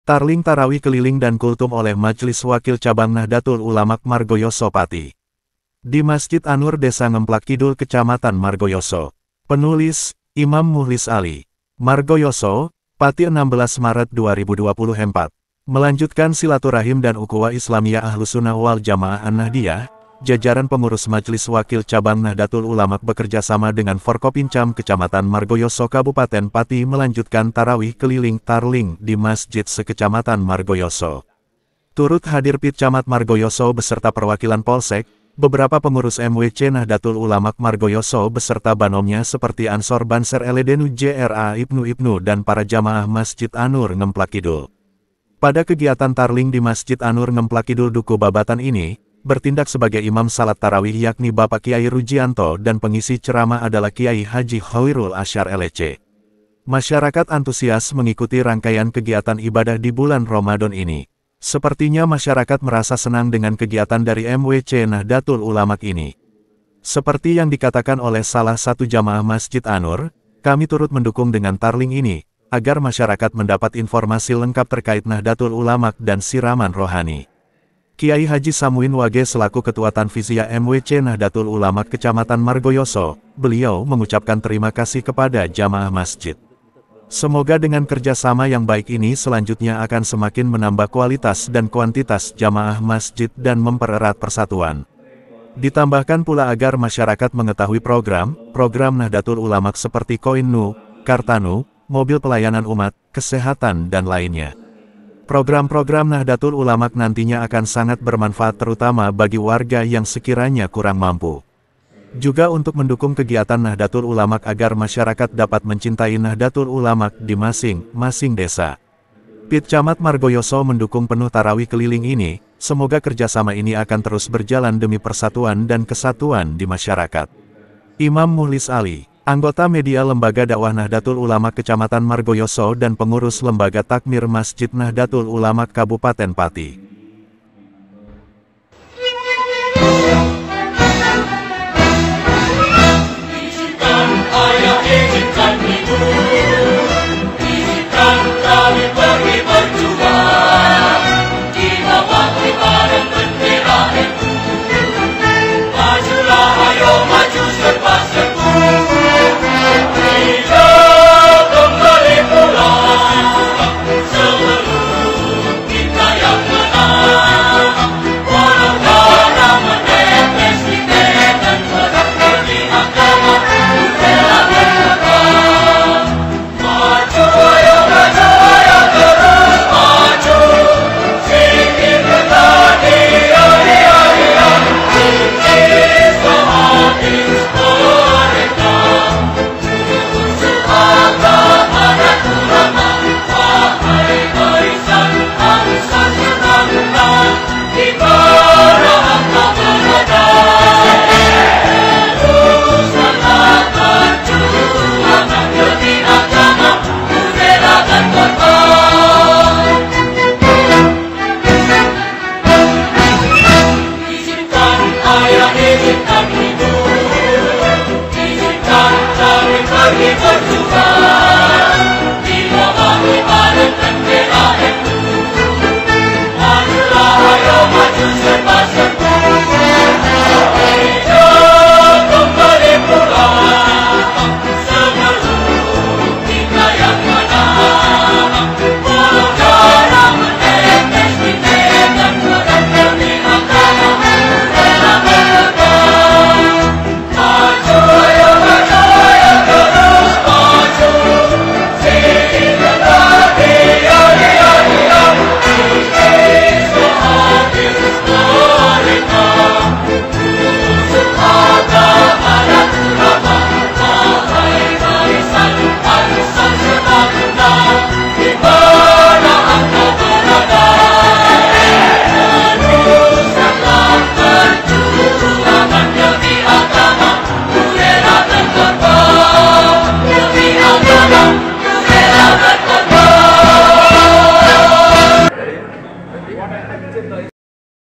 Tarling Tarawih keliling dan kultum oleh Majelis Wakil Cabang Nahdlatul Ulama Margoyoso Pati. Di Masjid An-Nur Desa Ngemplak Kidul Kecamatan Margoyoso. Penulis, Imam Muhlis Ali. Margoyoso, Pati 16 Maret 2024. Melanjutkan silaturahim dan ukhuwah Islamiyah Ahlussunnah wal Jamaah An-Nahdiyah, jajaran pengurus Majelis Wakil Cabang Nahdlatul Ulama bekerja sama dengan Forkopincam Kecamatan Margoyoso Kabupaten Pati melanjutkan tarawih keliling tarling di Masjid Sekecamatan Margoyoso. Turut hadir Pit Camat Margoyoso beserta perwakilan Polsek, beberapa pengurus MWC Nahdlatul Ulama Margoyoso beserta banomnya seperti Ansor Banser Eledenu JRA Ibnu dan para jamaah Masjid An-Nur Ngemplak Kidul. Pada kegiatan tarling di Masjid An-Nur Ngemplak Kidul Duku Babatan ini, bertindak sebagai imam salat tarawih yakni Bapak Kiai Rujianto dan pengisi ceramah adalah Kiai Haji Khairul Asyar LC. Masyarakat antusias mengikuti rangkaian kegiatan ibadah di bulan Ramadan ini. Sepertinya masyarakat merasa senang dengan kegiatan dari MWC Nahdlatul Ulama ini. Seperti yang dikatakan oleh salah satu jamaah Masjid An-Nur, kami turut mendukung dengan tarling ini, agar masyarakat mendapat informasi lengkap terkait Nahdlatul Ulama dan siraman rohani. Kiai Haji Samuin Wage selaku Ketua Tanfiziyah MWC Nahdlatul Ulama Kecamatan Margoyoso, beliau mengucapkan terima kasih kepada jamaah masjid. Semoga dengan kerjasama yang baik ini selanjutnya akan semakin menambah kualitas dan kuantitas jamaah masjid dan mempererat persatuan. Ditambahkan pula agar masyarakat mengetahui program Nahdlatul Ulama seperti Koin Nu, Kartanu, mobil pelayanan umat, kesehatan dan lainnya. Program-program Nahdlatul Ulama nantinya akan sangat bermanfaat terutama bagi warga yang sekiranya kurang mampu. Juga untuk mendukung kegiatan Nahdlatul Ulama agar masyarakat dapat mencintai Nahdlatul Ulama di masing-masing desa. Pit Camat Margoyoso mendukung penuh tarawih keliling ini, semoga kerjasama ini akan terus berjalan demi persatuan dan kesatuan di masyarakat. Imam Muhlis Ali, anggota media Lembaga Dakwah Nahdlatul Ulama Kecamatan Margoyoso dan pengurus Lembaga Takmir Masjid Nahdlatul Ulama Kabupaten Pati. Ayah ingin kan hidup